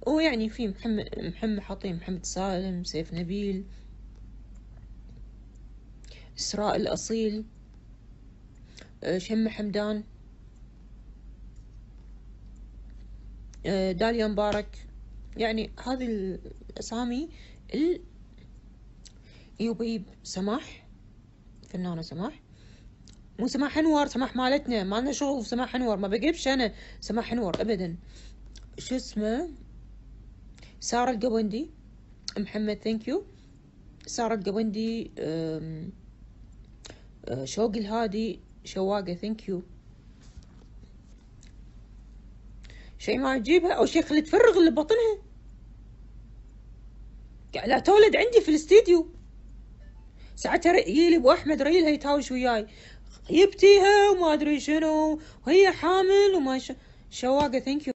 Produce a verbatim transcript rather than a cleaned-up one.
ويعني في محمد محمد حاطين محمد سالم، سيف نبيل، إسراء الأصيل، شمة حمدان، داليا مبارك. يعني هذه الأسامي ال يبيب سماح، فنانة سماح، مو سماح انور، سماح مالتنا، ما لنا شغل في سماح انور، ما بقيبش انا سماح انور ابدا. شو اسمه؟ سارة القوندي، محمد ثانك يو، سارة القوندي، شوقي الهادي، شواقة ثانك يو. شيء ما تجيبها او شيء خلي تفرغ اللي ببطنها، لا تولد عندي في الاستديو. ساعتها يجي لي ابو احمد ريلها يتهاوش وياي، يبتيها وما ادري شنو وهي حامل وما ش... شواقة ثانك يو.